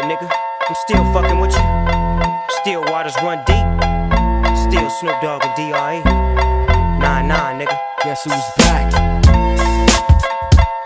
nigga. I'm still fucking with you. Still waters run deep. Still Snoop Dogg and D.R.E. Nah, nigga. Guess who's back?